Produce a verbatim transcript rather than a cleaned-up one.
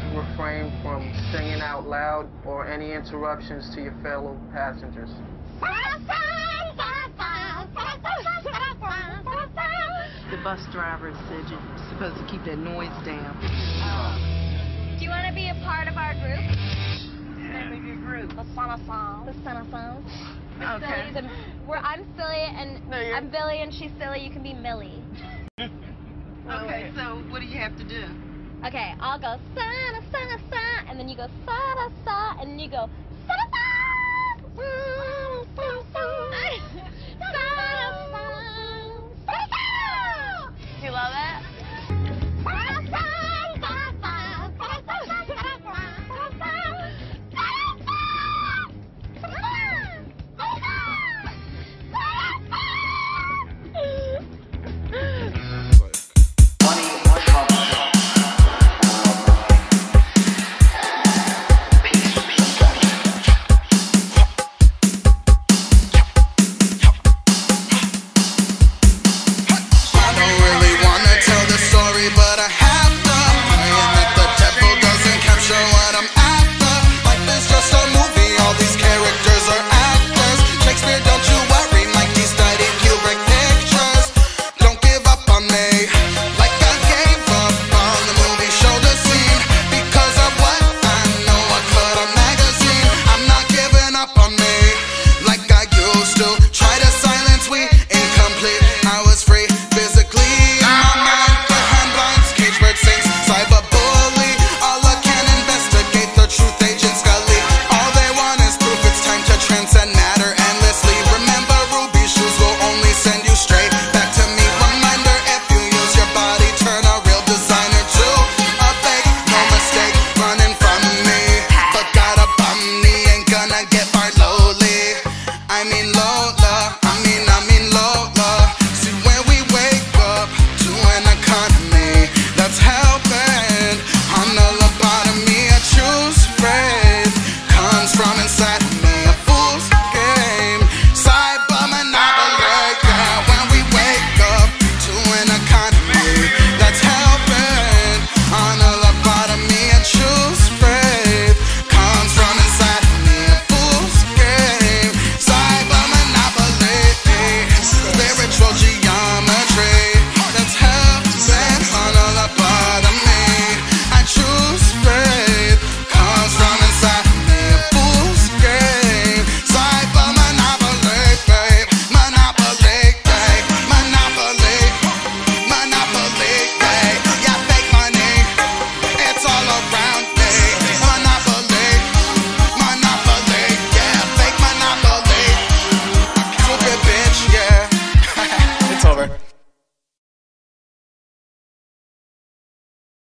refrain from singing out loud or any interruptions to your fellow passengers. The bus driver said you're supposed to keep that noise down. Do you want to be a part of our group? What's the name of your group? The Sana Songs. The Sana Songs. Okay. And we're, I'm silly, and No, you're... I'm Billy, and she's silly. You can be Millie. Okay, so what do you have to do? Okay, I'll go Sana Sana Sa, and then you go Sana Sa, and then you go Sana Sa.